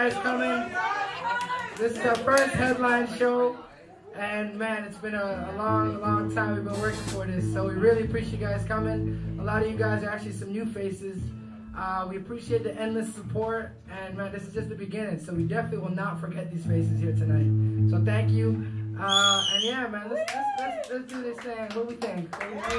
guys coming. This is our first headline show. And man, it's been a long time we've been working for this. So we really appreciate you guys coming. A lot of you guys are actually some new faces. We appreciate the endless support. And man, this is just the beginning. So we definitely will not forget these faces here tonight. So thank you. And yeah, man, let's do this thing. What do we think?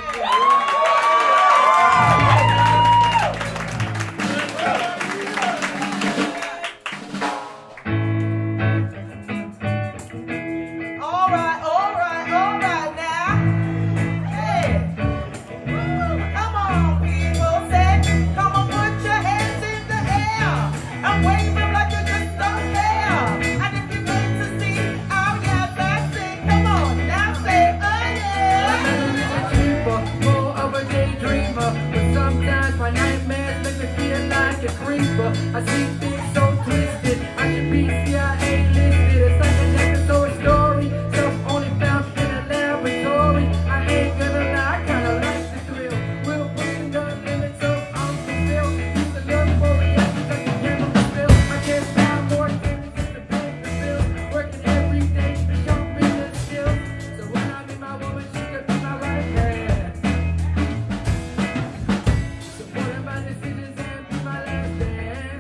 I see things so twisted. I should be CIA listed. It's like a necklace or a story. Self only found in a laboratory. I ain't gonna lie, I kinda like the thrill. We're pushing the limits of unfulfilled. Use the love for reactions like a chemical spill. I can't find more things just to pay the bill. Working every day to sharpen the skills. So when I meet my woman, she could be my right hand. Supporting my decisions and be my last stand.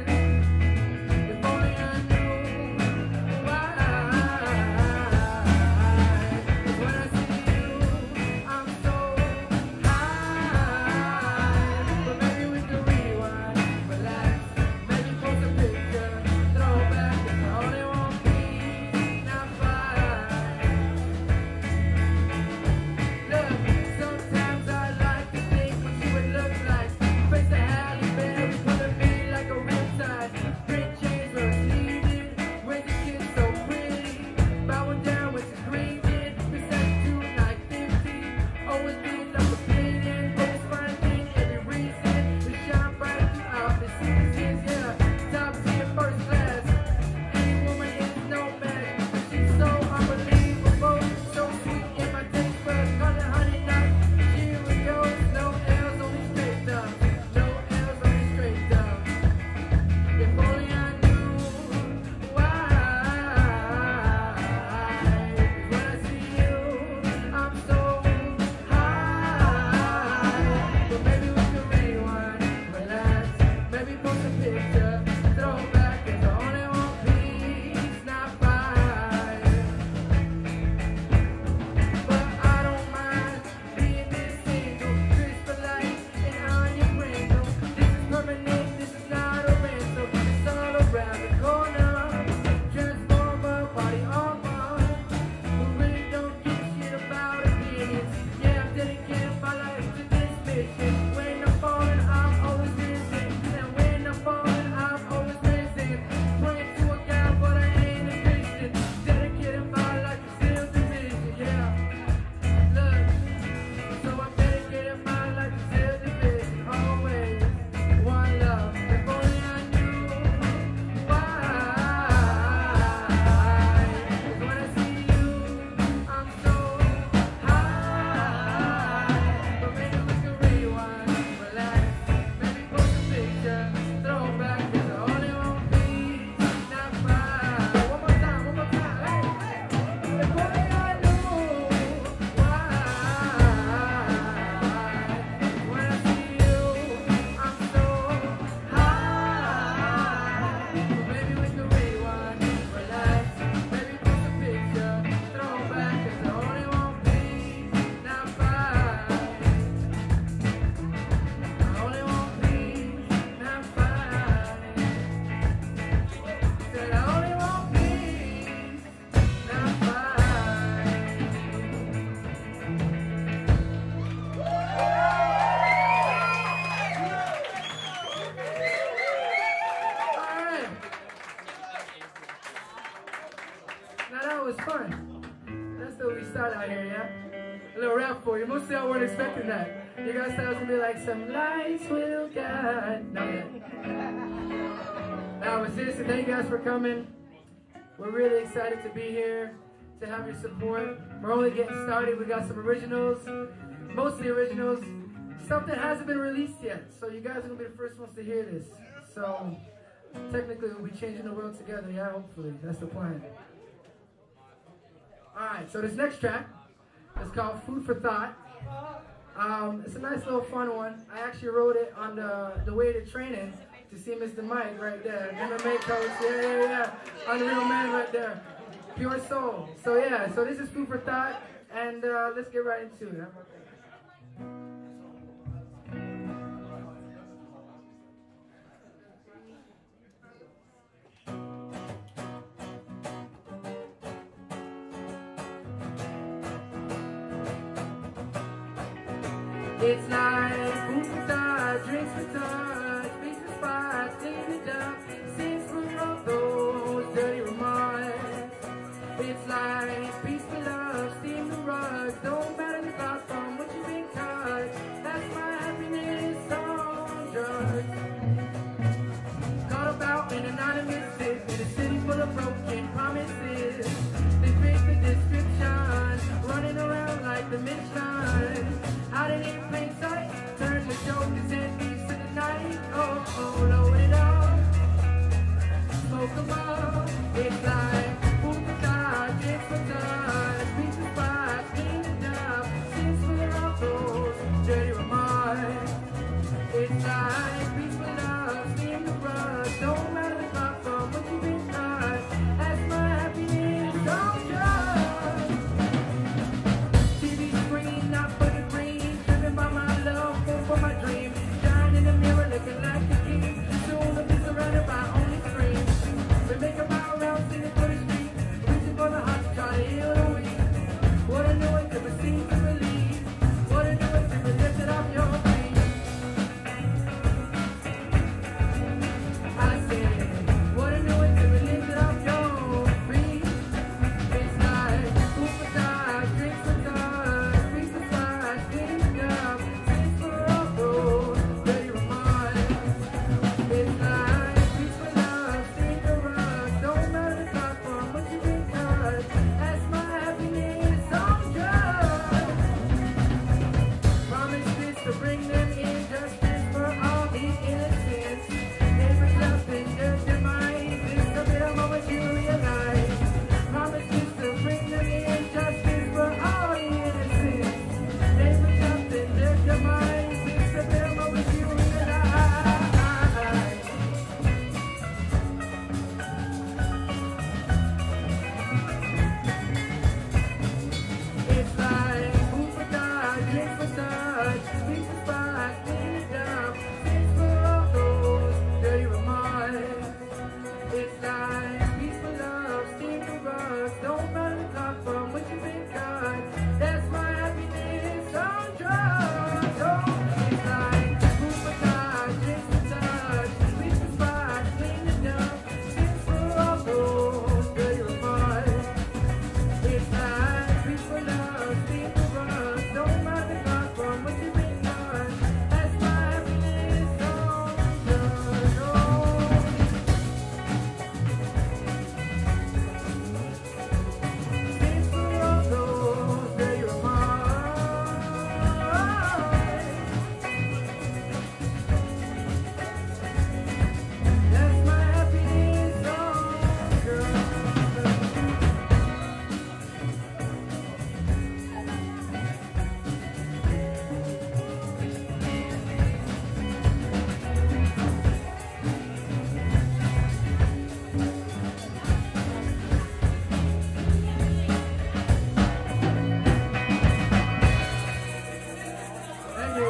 Mostly I wasn't expecting that. You guys thought it was gonna be like some lights will guide. Not yet. No, but seriously, thank you guys for coming. We're really excited to be here, to have your support. We're only getting started. We got some originals, mostly originals. Stuff that hasn't been released yet. So you guys are gonna be the first ones to hear this. So Technically, we'll be changing the world together, yeah, hopefully. That's the plan. Alright, so this next track is called Food for Thought. It's a nice little fun one. I actually wrote it on the way to training to see Mr. Mike right there. MMA coach, yeah. Unreal man right there. Pure soul. So yeah, so this is Food for Thought, and let's get right into it. It's like food for thought, drinks for touch, beats for spots, clean it up, sings for all those dirty remarks. It's like peace for love, steam the rugs, don't matter the thought from what you've been touched. That's my happiness on drugs. Caught about an anonymous sip in a city full of broken promises. They fit the description, running around like the Michelin. Out in plain sight, turn the shoulders and knees to the night. Oh, load it up, smoke them up. It's like food for thought, drinks for touch, beats for spots, clean it up, sings for all those dirty remarks. It's like peace for love, steam the rug, don't matter the clock from what you've been taught. That's my happiness on drugs. TV screen, not for the green, driven by my love, for my dream. Shine in the mirror, looking like the king. Soon I'll be surrounded by only screens. We make a mile round, singing for the street, reaching for the heart to try to heal the weak. What a new one to receive to believe. What a new one to be lifted off your feet. I said, what a new one to be lifted off your feet. It's like food for thought, drinks for touch, beats for spots, clean it up, sings for all those dirty remarks. It's like peace for love, steam the rug, don't matter the clock from what you've been taught. That's my happiness on drugs. Promise this to bring them in, justice for all the innocents. Never trust in their demise, it's the real moment you realize. Promise this to bring them in, justice for all the innocents. Never trust in their demise, it's the real moment you realize. It's like food for thought, drinks for touch, beats for spots, clean it up, sings for all those dirty remarks. It's like peace for love, steam the rugs, don't matter the clock from what you've been cut. That's my happiness on drugs. Oh, it's like food for thought, drinks for touch, beats for spots, clean it up, sings for all those dirty remarks. It's like peace for love, steam the rugs, don't matter the clock from what you've been cut. That's my happiness on drugs. Oh. Sings for all those dirty remarks. That's my happiness on drugs. Thank you.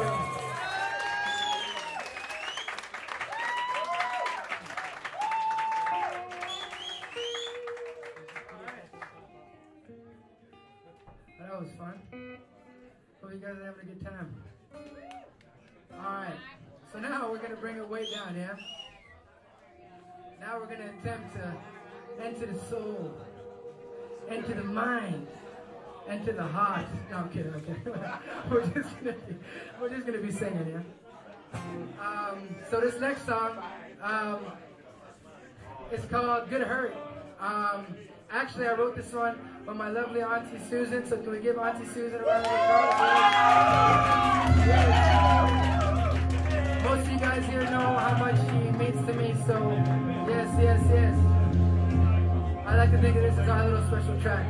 That was fun. Hope you guys are having a good time. Alright, so now we're going to bring it way down, yeah? Now we're going to attempt to enter the soul, enter the mind, enter the heart. No, I'm kidding, okay. we're just gonna be singing, yeah? So this next song, it's called Good Hurt. Actually, I wrote this one for my lovely Auntie Susan, so can we give Auntie Susan a round of applause? Most of you guys here know how much she means to me. So yes, yes, yes. I like to think of this as our little special track.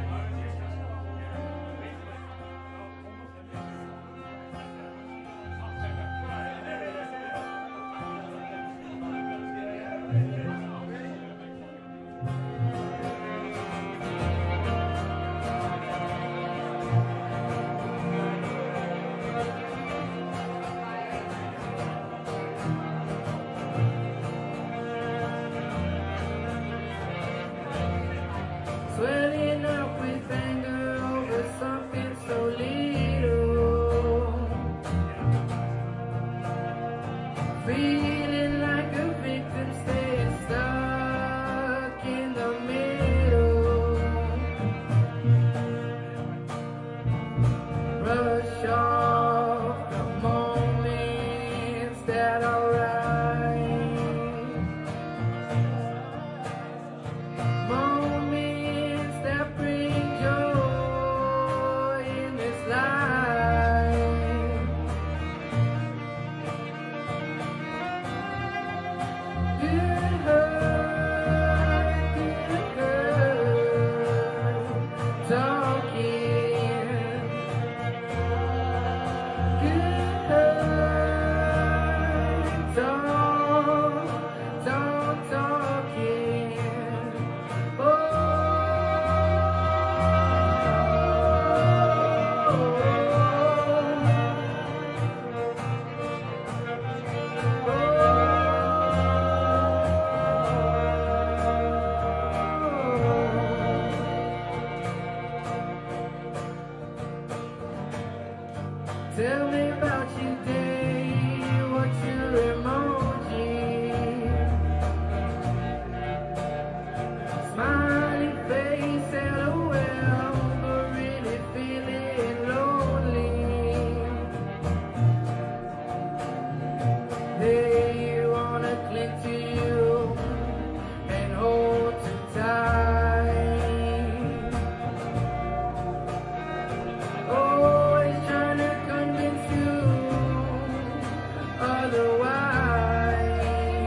Swelling up with anger over something so little, feeling like a victim staying stuck in the middle, brush off the moments that are right, moments that bring joy in this life. Good hurt, talking. Good hurt, talking. Tell me about your day, what's your emoji? Smiling face, LOL, but really feeling lonely. They wanna cling to you and hold too tight. Always trying to convince you otherwise.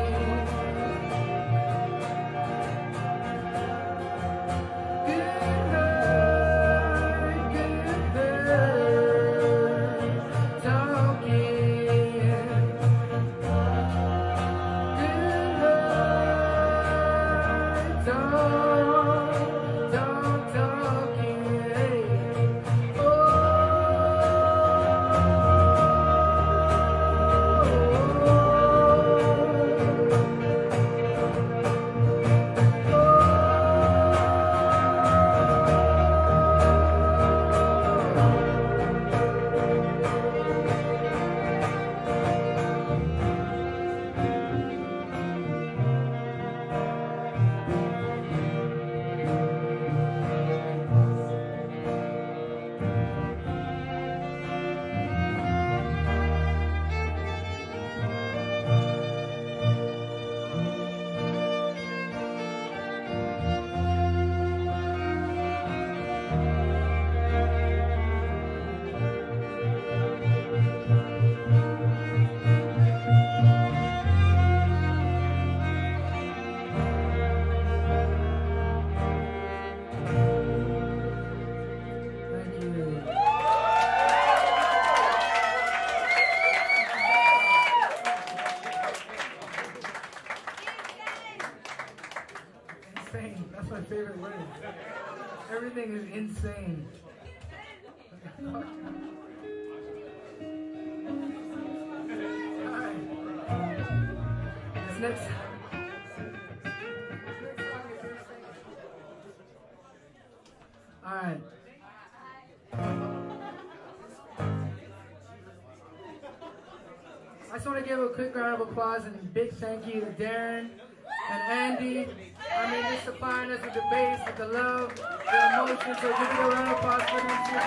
Good hurt, talking. Good hurt, talking. Thank you. Insane. That's my favorite word. Everything is insane. Alright. This next song is insane. Alright. I just want to give a quick round of applause and big thank you to Darren and Andy. I mean, just supplying us with the bass, with the love, the emotion. So give me a round of applause for them too,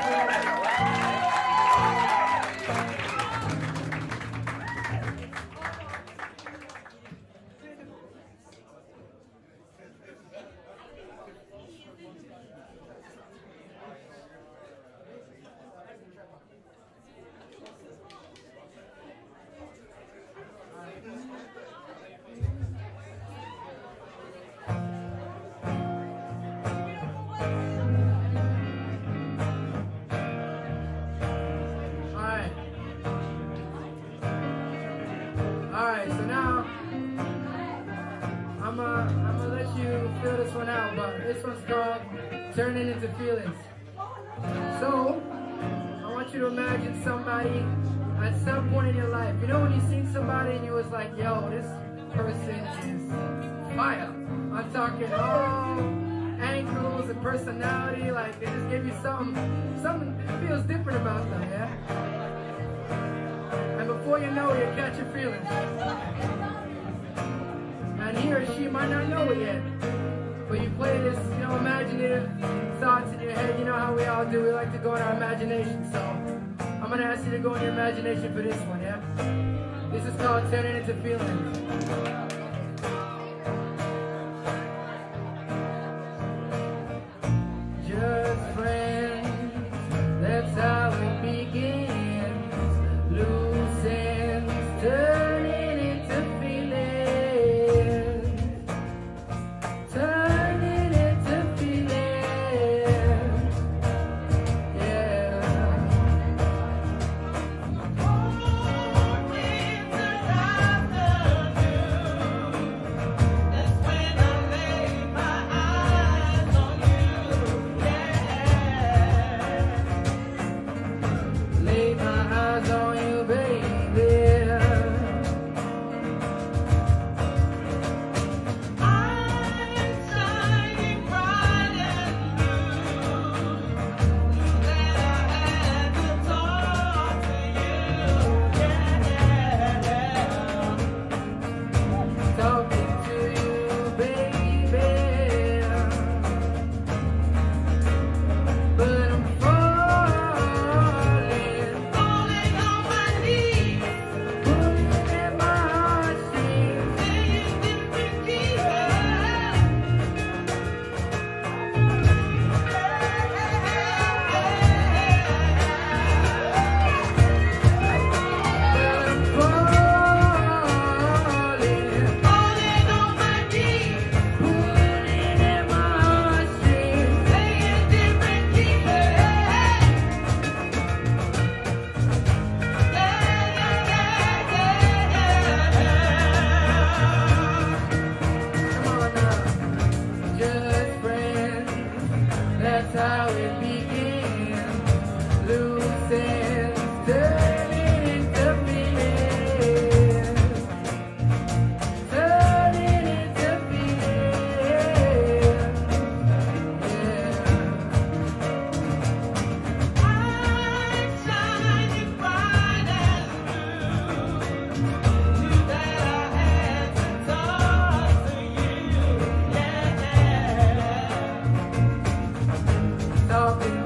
This one's called Turning Into Feelings. So, I want you to imagine somebody at some point in your life. You know when you seen somebody and you was like, yo, this person is fire. I'm talking all angles and personality, like they just gave you something feels different about them, yeah? And before you know it, you catch your feelings. And he or she might not know it yet. But you play this, you know, imaginative thoughts in your head. You know how we all do. We like to go in our imagination. So I'm going to ask you to go in your imagination for this one, yeah? This is called Turning Into Feelings. Just friends, that's how it begins. Loose ends, turning into feelings. Turning into feelings. Yeah. That's when I lay my eyes on you. Yeah. Lay my eyes on you, baby. Talking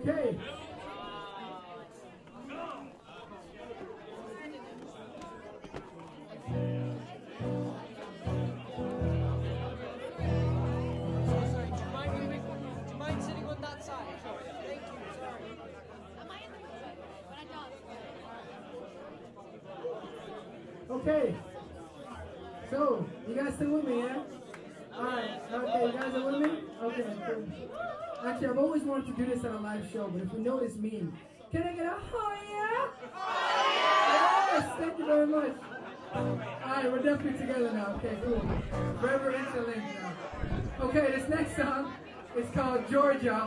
Okay. Okay, so you guys still with me, yeah? Alright, okay, you guys are with me? Okay, cool. Actually, I've always wanted to do this at a live show, but if you know this meme, can I get a oh yeah? Oh yeah! Yes, thank you very much. Alright, we're definitely together now. Okay, cool. Forever interlinked now. Okay, this next song is called Georgia.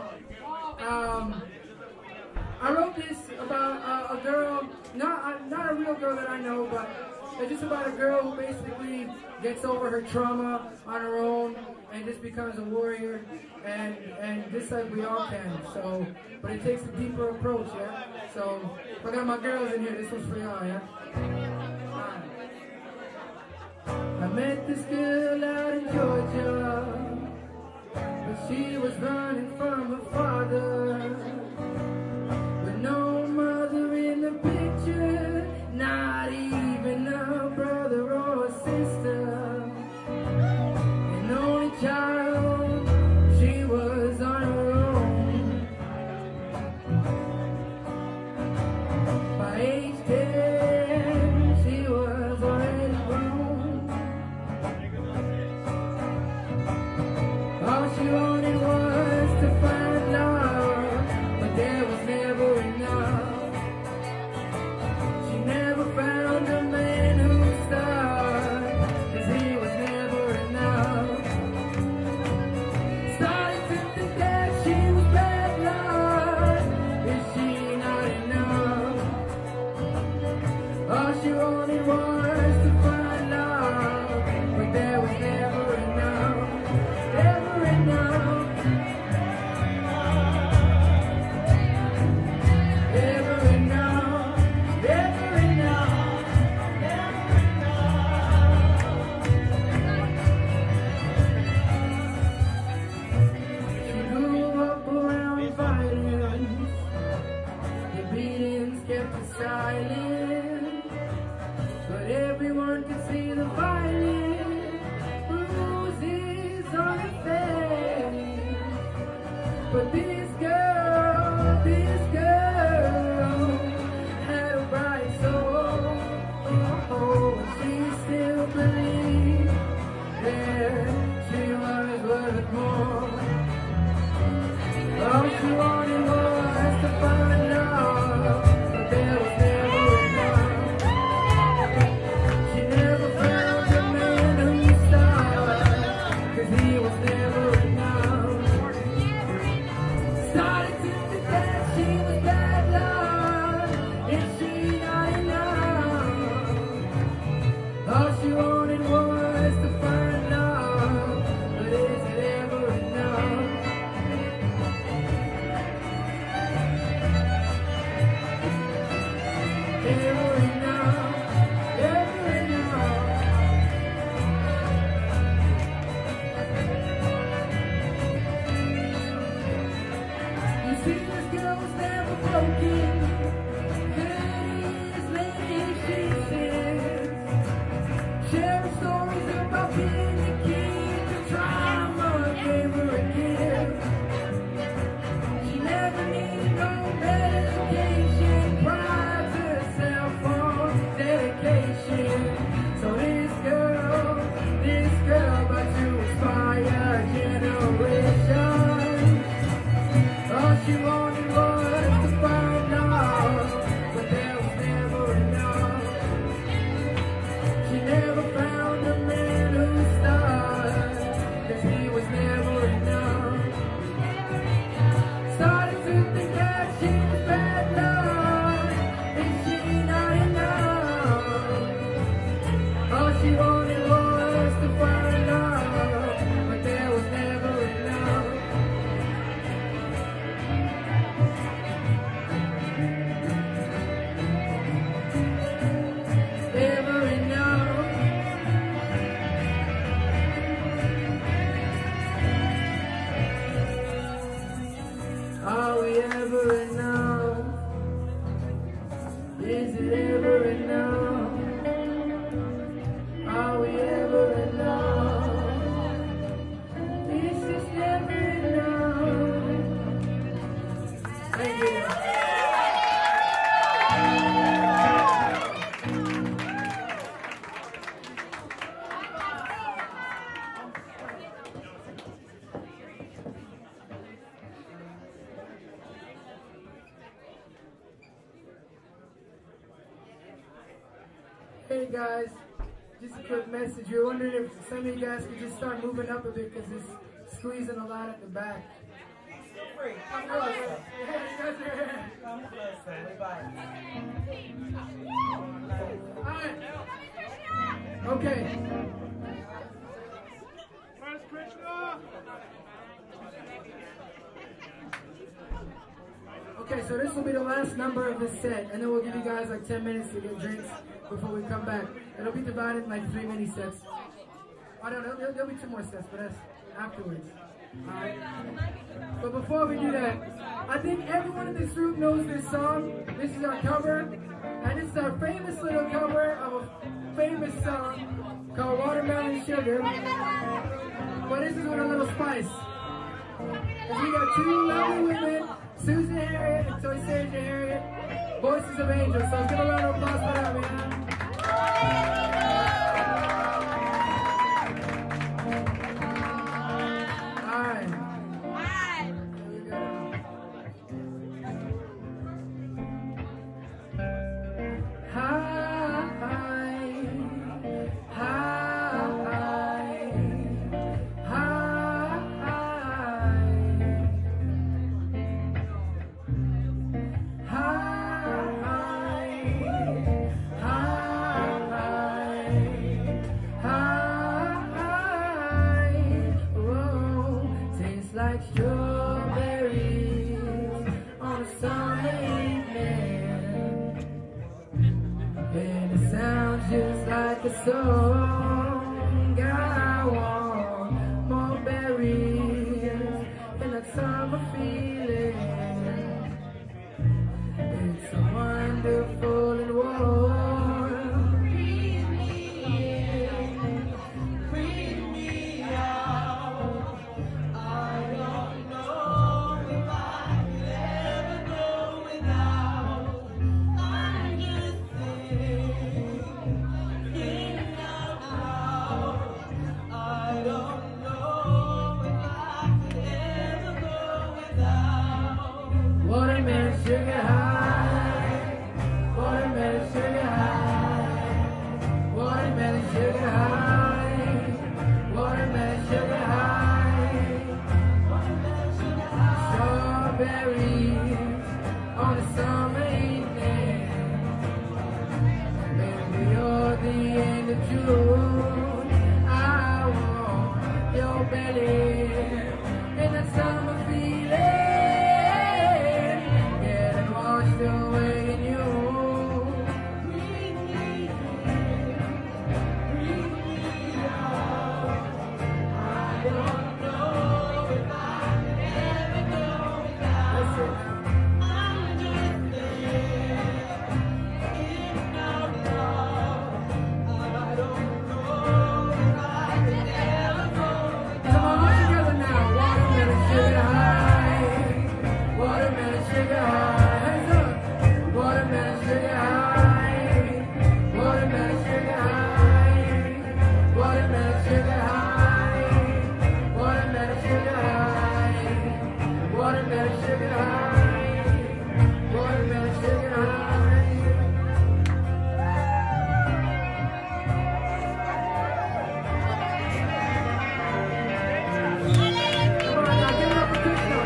I wrote this about a girl, not a real girl that I know, but it's just about a girl who basically gets over her trauma on her own and just becomes a warrior, and just like we all can. So, but it takes a deeper approach, yeah. So, if I got my girls in here, this one's for y'all, yeah. I met this girl out in Georgia, but she was running from her father. No mother in the picture, not even a brother or a sister. An only child, she was on her own. By age 10, she was already grown. All she wanted was to find love, but there was never enough. She never found a man who started, 'cause he was never enough. Started to think that she was bad luck. Is she not enough? All she wanted was to find love, but there was never enough. Never enough. Silent, but everyone could see the violent bruises on her face. But this girl had a bright soul. Oh, and she still believed that she was worth more. All she wanted was to find love, but there was never enough. She never found a man who started, 'cause he was never enough. Started to think that she was bad luck. Is she not enough? All she wanted was to find love, but is it ever enough? Ever enough, ever enough. You see, this girl was never broken. 30 years later, she says, sharing stories about being a kid. The trauma gave her a gift. She never needed no medication, prides herself on Hey guys, just a quick message. We're wondering if some of you guys could just start moving up a bit because it's squeezing a lot at the back. Feel free. Come closer. Come closer. Bye. Alright. Okay. First Krishna. Okay, so this will be the last number of the set, and then we'll give you guys like 10 minutes to get drinks before we come back. It'll be divided in like 3 mini sets. Oh no, there'll be 2 more sets, but that's afterwards. Alright? But before we do that, I think everyone in this room knows this song. This is our cover, and this is our famous little cover of a famous song called Watermelon Sugar. But this is with a little spice. And we got 2 lovely women, Susan Harriet and Toysasia Harriet, Voices of Angels. So give a round of applause for that, man. Alright. Here we go. Like strawberries on a summer evening, and it sounds just like a song. I want more berries in that summer feeling. It's so wonderful and warm. Breathe me in, breathe me out. I don't know if I could ever go without. I'm just thinking out loud. I don't know if I could ever go without. Watermelon sugar high, watermelon sugar high, watermelon sugar high, watermelon sugar high. Strawberries on a summer evening. Maybe you're the end of June. I want your belly in that summer feeling. Getting washed away in you. Breathe me in, breathe me out. I don't know if I could ever go without. I'm just thinking out loud. I don't know if I could ever go without. Come on, all together now. Watermelon sugar high, watermelon sugar high. Hands up. Watermelon sugar high, watermelon sugar high, watermelon sugar high, watermelon sugar high, watermelon sugar high, watermelon sugar high. Come on now, give it up for Krishna.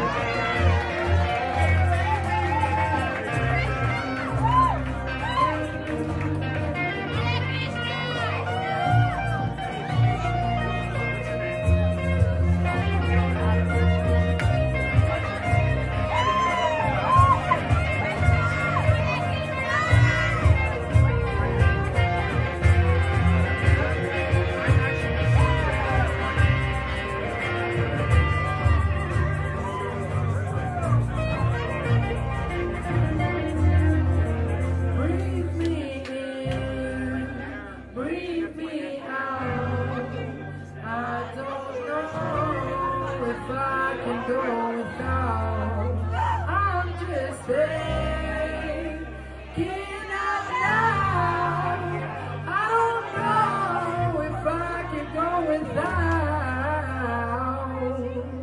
Breathe me in, breathe me out. I don't know if I can go without. I'm just thinking out loud. I don't know if I can go without.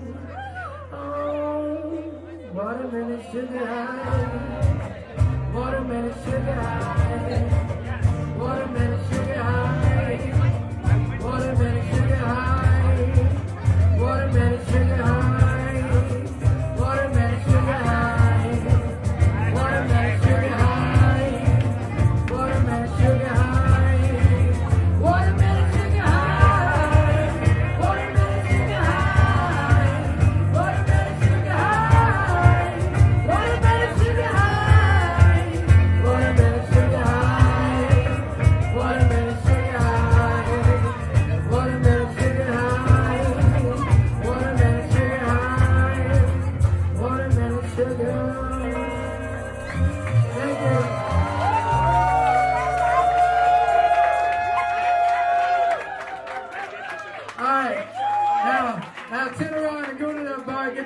Oh, watermelon sugar high, watermelon sugar high, watermelon sugar high.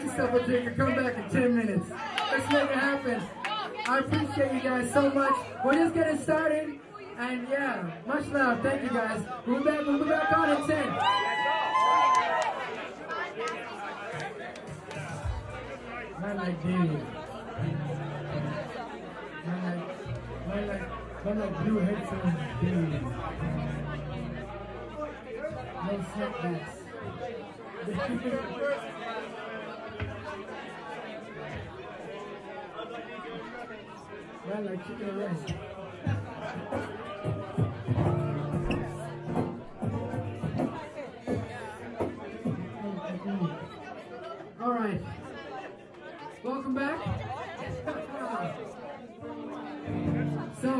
yourself a drink and come back in 10 minutes. Let's make it happen. I appreciate you guys so much. We're just getting started. And yeah, much love. Thank you guys. We'll be back on in 10. Man like Dave. Man like blue headphones, Dave. No setbacks. Man like chicken arrest. All right. Welcome back. So,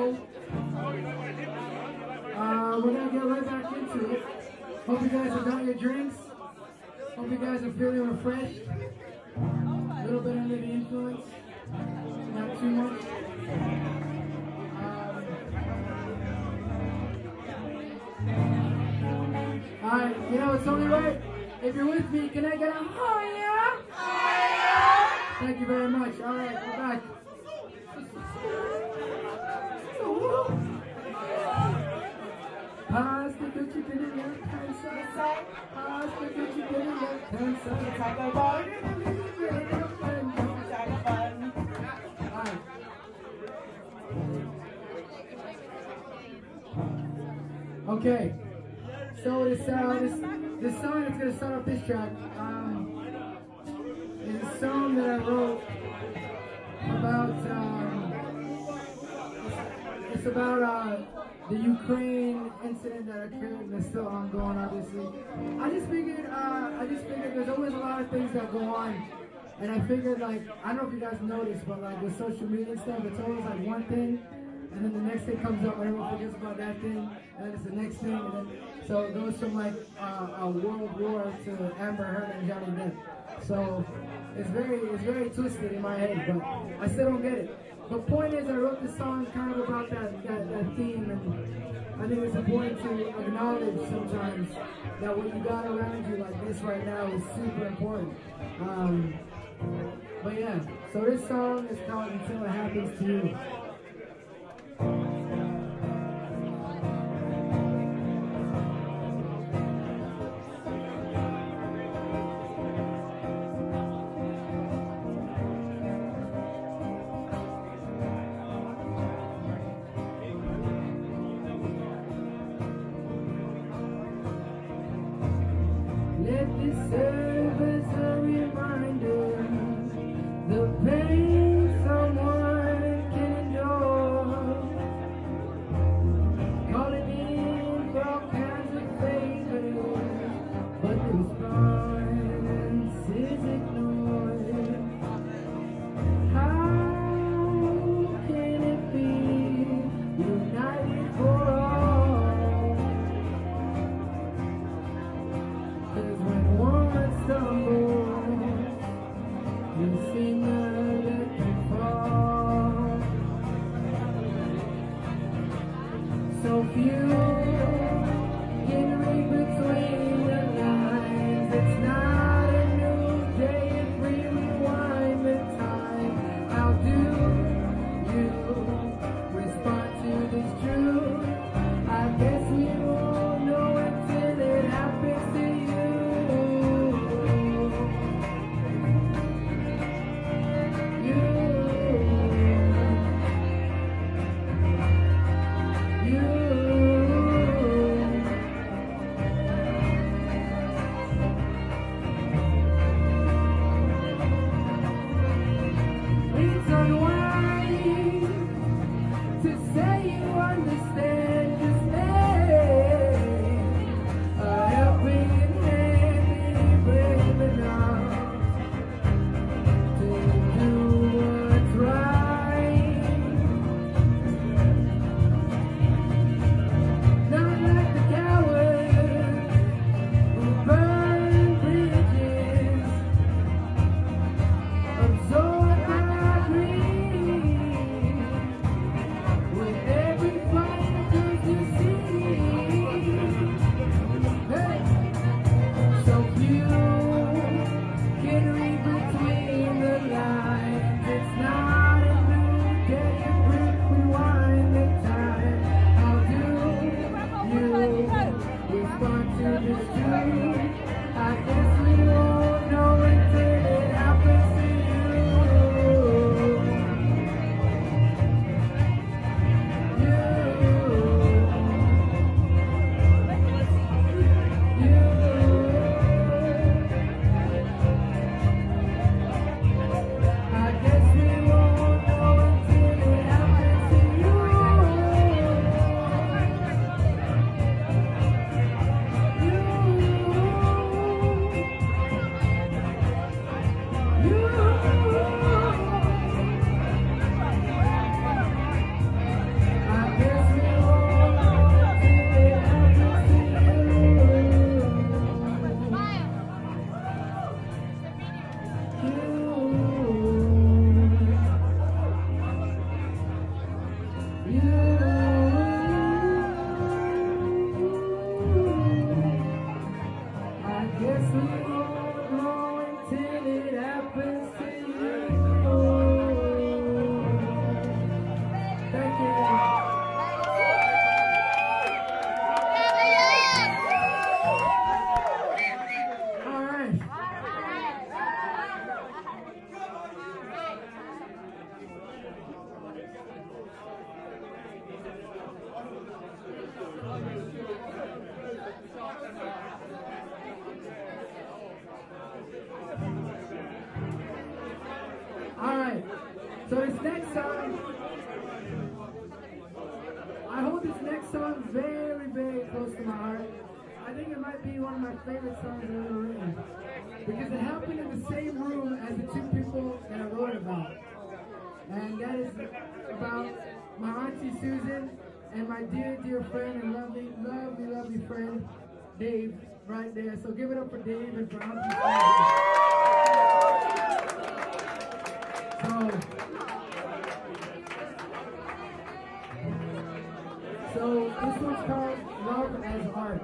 we're gonna get right back into it. Hope you guys have got your drinks. Hope you guys are feeling refreshed. A little bit under the influence. Not too much. Alright, you know it's only right. If you're with me, can I get a oh yeah? Oh yeah! Thank you very much. Alright, we're back. Pass the Gucci to the left hand side. Pass the Gucci to the left hand side. Talk about it. Alright. Okay. So this song that's gonna start off this track is a song that I wrote about. It's about the Ukraine incident that occurred and it's still ongoing, obviously. I just figured there's always a lot of things that go on, and I figured like I don't know if you guys noticed, but like with social media and stuff, it's always like one thing. And then the next thing comes up, and everyone forgets about that thing, and then it's the next thing, and then so it goes from like a world war to Amber Heard and Johnny Depp. So it's very twisted in my head, but I still don't get it. The point is, I wrote this song kind of about that theme, and I think it's important to acknowledge sometimes that what you got around you like this right now is super important. But yeah, so this song is called "Until It Happens to You." Let this serve as a reminder, the pain someone can endure. Calling in for all kinds of favors, but the response is ignored. How can it be united for all? 'Cause when one stumbles, you see none that can fall. So few can read between the lines. It's not a new day if we rewind the time. How do you respond to this truth? I guess we won't know until it happens to you. You. So this next song, I hold this next song very, very close to my heart. I think it might be one of my favorite songs I've ever written. Because it happened in the same room as the two people that I wrote about. And that is about my auntie Susan and my dear, dear friend and lovely, lovely, lovely friend, Dave, right there. So give it up for Dave and for Auntie Susan. So this one's called Love as Art.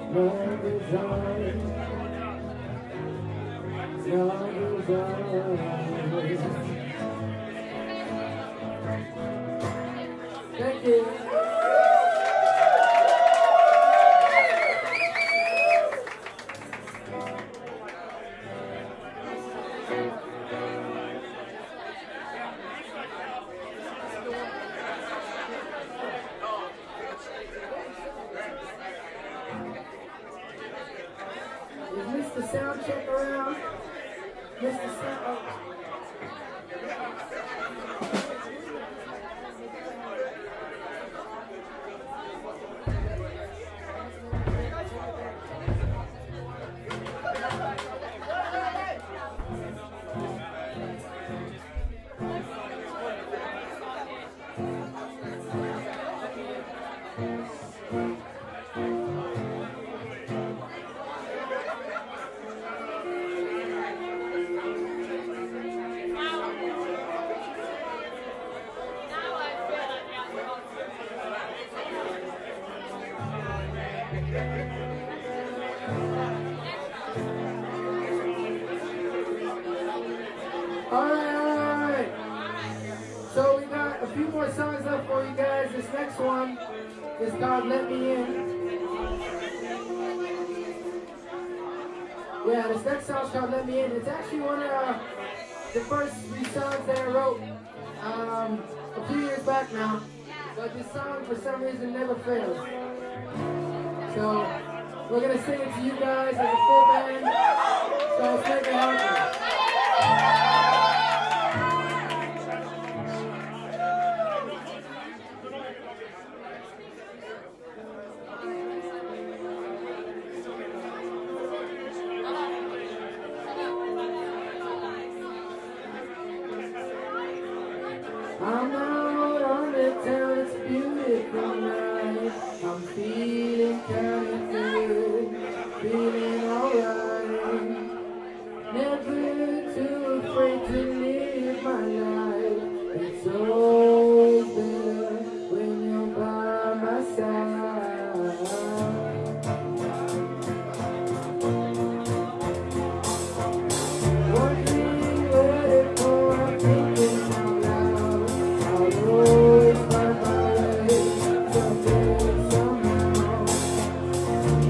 Thank you. Is Mr. Sound Check around? Mr. Sound. Alright. So we got a few more songs left for you guys. This next one is called Let Me In. Yeah, this next song's called Let Me In. It's actually one of the first few songs that I wrote a few years back now. But this song, for some reason, never fails. So we're going to sing it to you guys as a full band. So let's make it happen. I'm out on the town, it's a beautiful night. I'm feeling kinda good, feeling alright. Never too afraid to live my life. It's always better when you're by my side. One thing ready for, I'm thinking out loud. I'll always find my way, someday, somehow.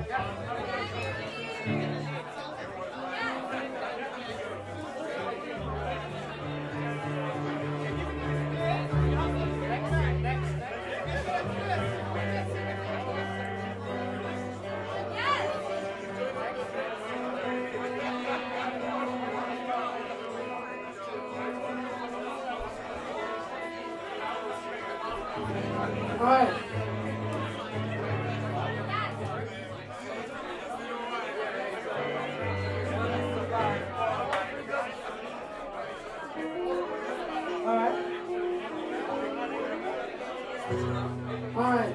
Alright.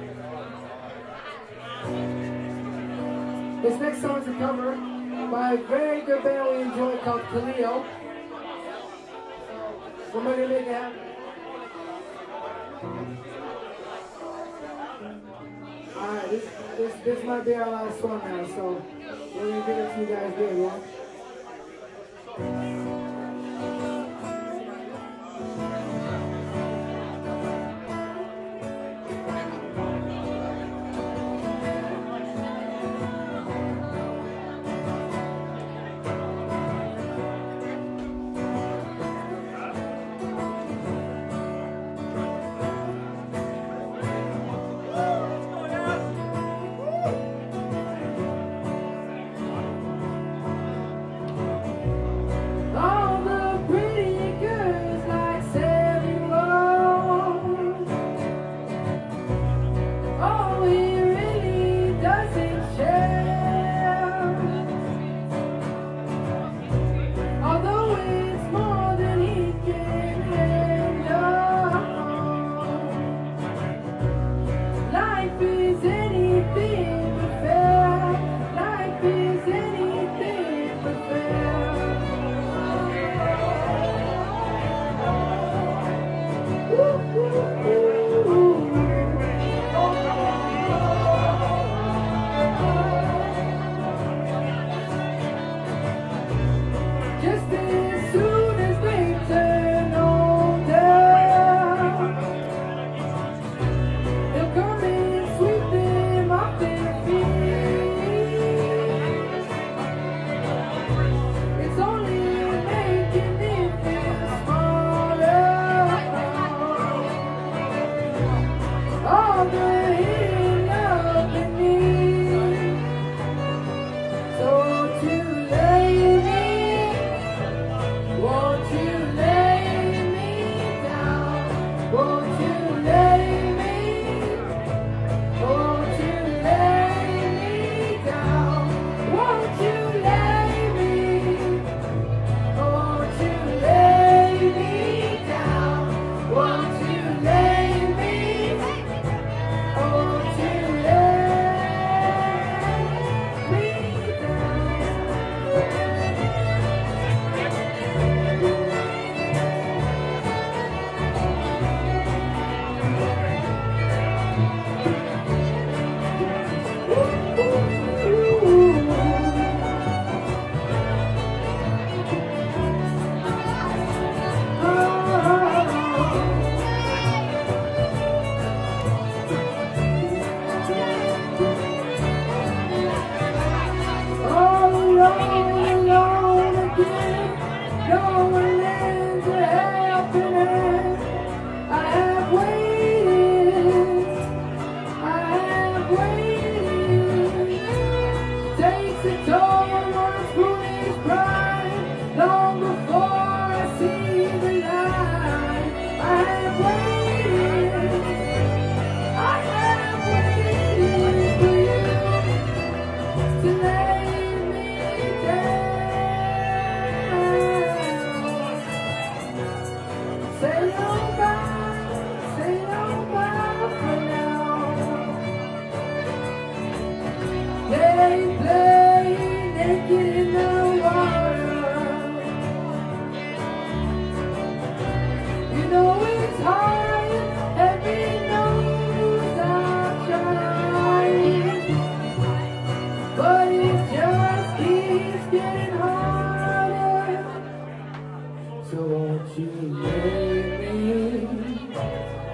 This next song is a cover by a very good band we enjoy called Kaleo. Somebody make it happen. Alright, this might be our last song now, so we're gonna give it to you guys good, yeah?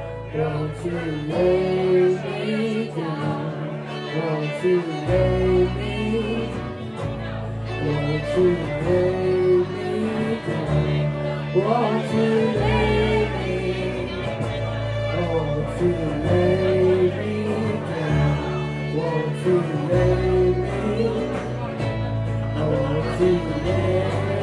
Won't you lay me down? Won't you lay me you lay me down? Won't you lay me? Won't you lay me down? Won't you lay me? Won't you lay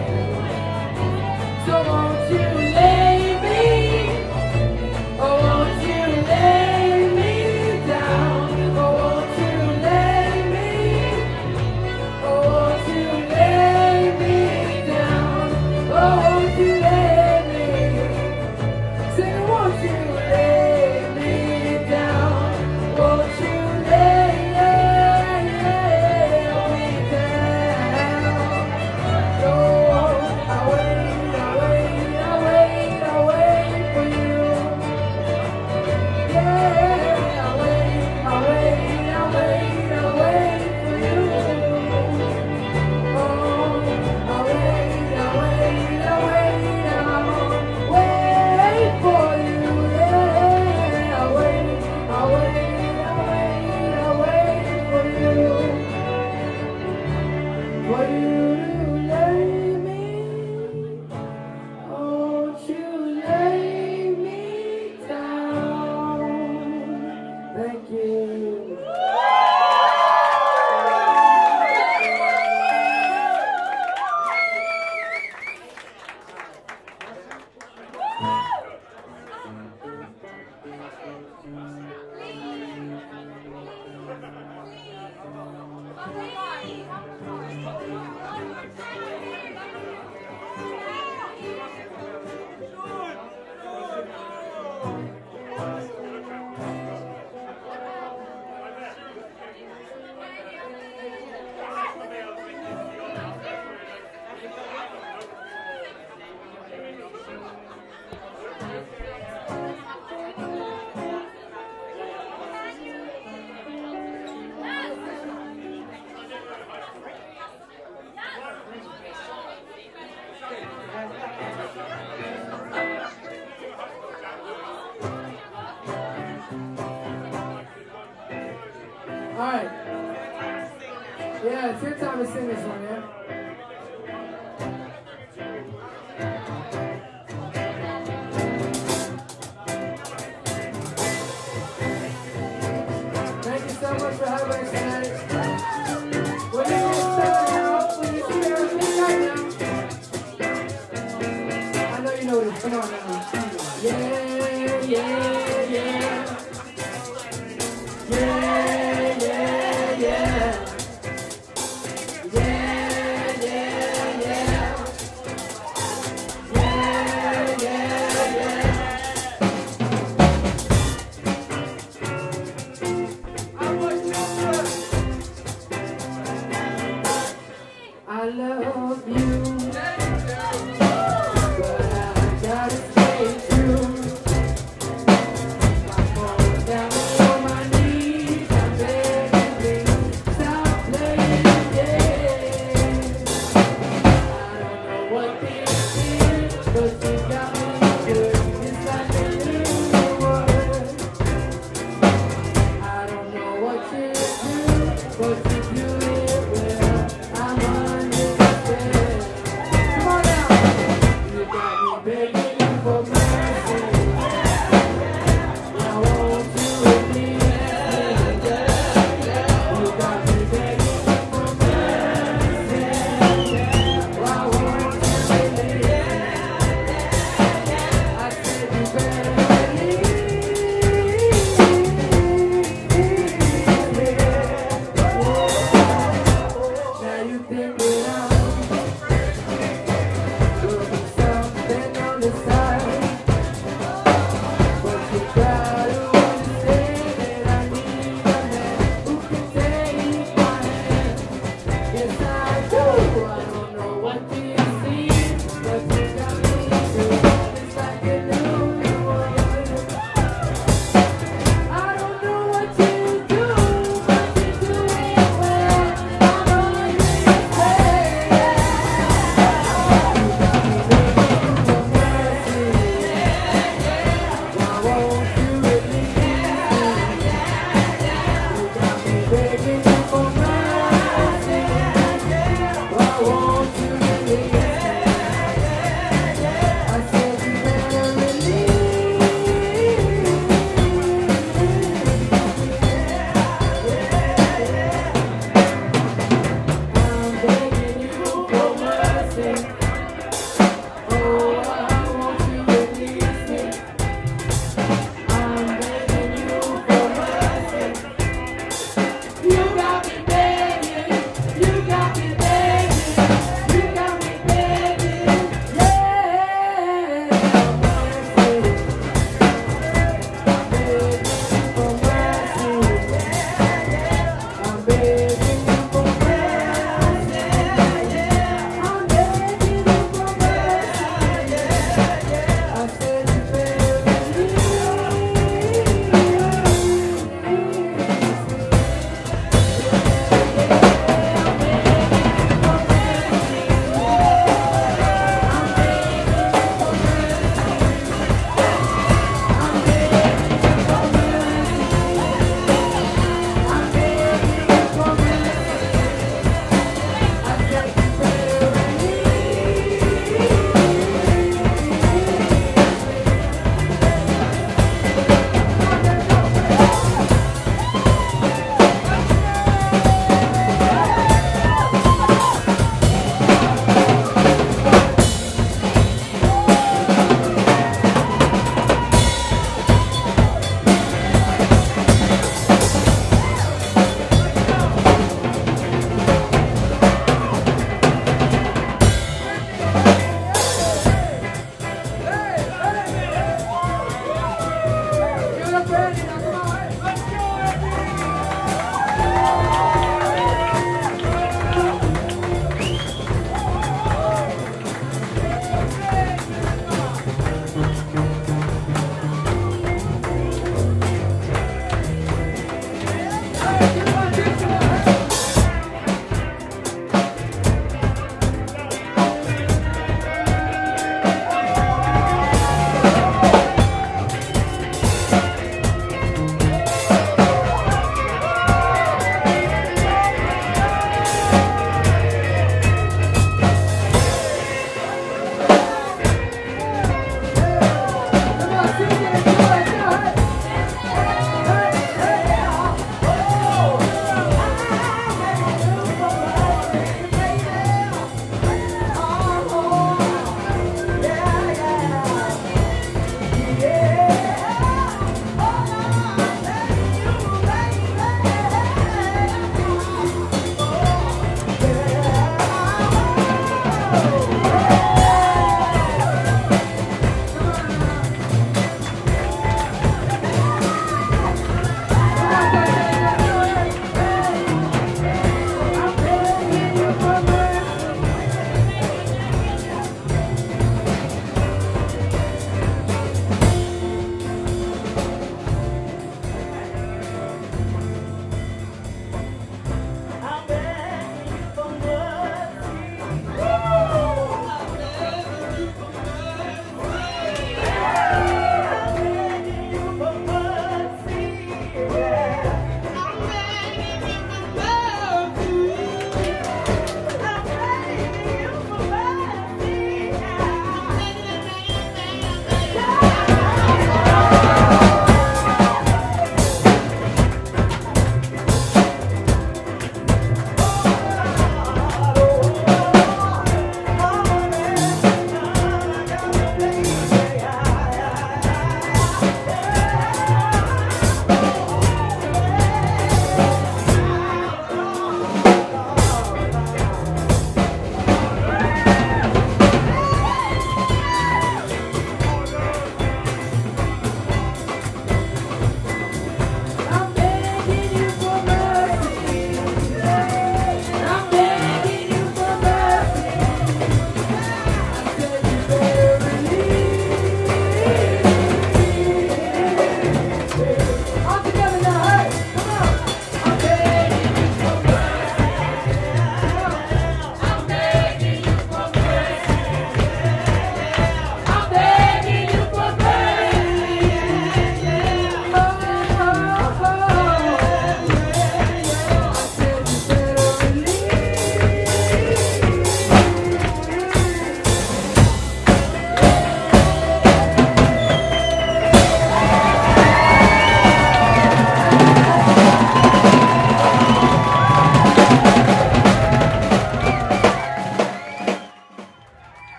me? So won't you lay me? Oh, won't you lay me down? Oh, won't you lay me? Oh, won't you lay me down? Oh, won't you lay me? Say, won't you lay me down? Won't you lay me down? Oh, I wait, I wait, I wait, I wait for you. Yeah, I wait, I wait, I wait, I wait for you. Oh, I wait, I wait, I wait, I'll wait for you. Yeah, I wait, I wait, I wait, I wait for you. For you to lay me, won't you lay me down? Thank you. All right. Yeah, it's your time to sing this one, yeah? Thank you so much for having us tonight. We're going to get started now. Will you share with me right now? I know you know this. Come on now. Yeah, yeah, yeah. Yeah, yeah, yeah. Yeah, yeah, yeah. Yeah, yeah, yeah. I love you, but I gotta stay true.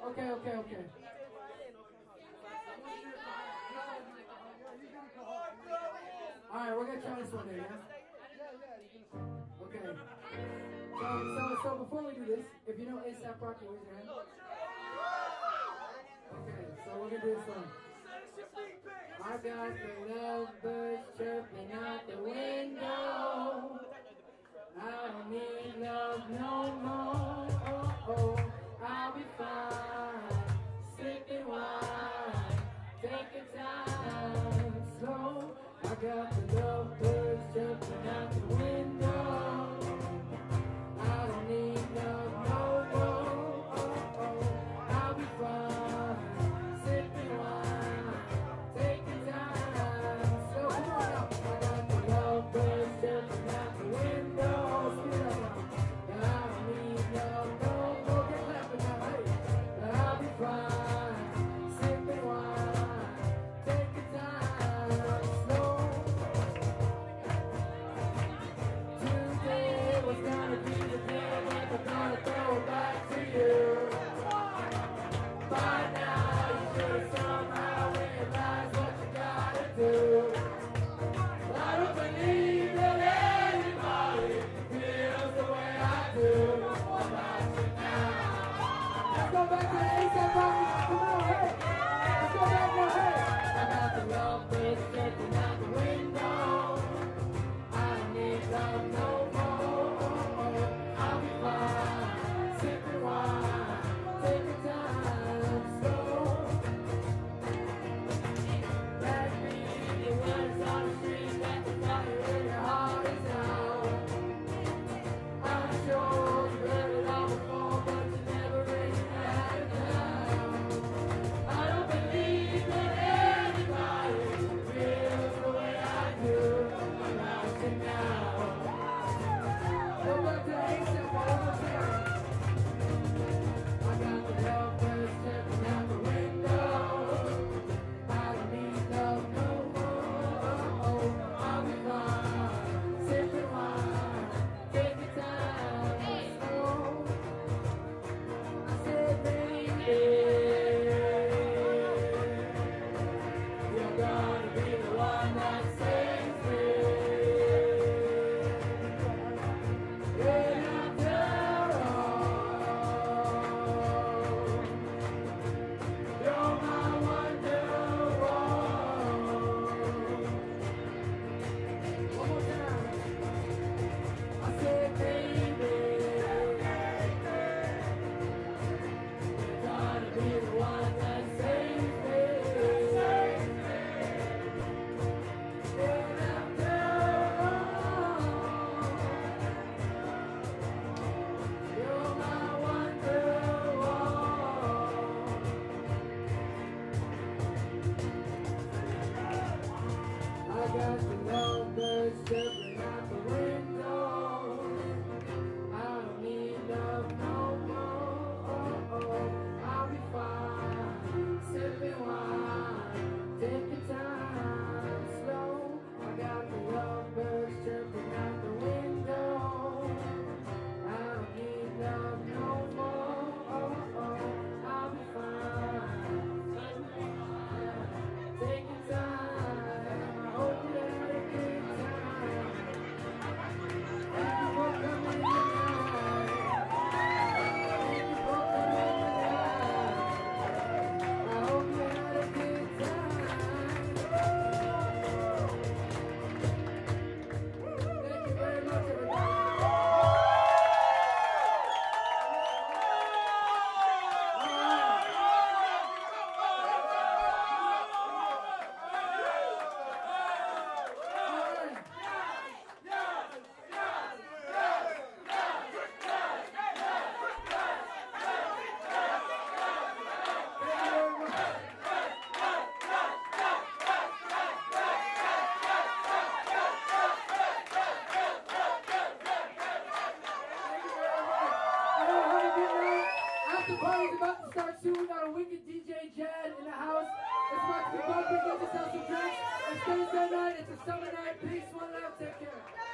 Okay. Alright, we're gonna try this one day, yeah? Okay. So before we do this, if you know ASAP Rocky, raise your hand. Okay, so we're gonna do this one. I got the lovebirds chirping out the window. I don't need love no more. Oh, I'll be fine. Sipping wine, taking time slow. I got the lovebirds chirping out the window. I don't need love no more. Oh, I'll be fine. Sipping wine, taking time slow. Come on up. I got the lovebirds chirping out the window. It's Thursday night, it's a summer night. Peace, one love, take care.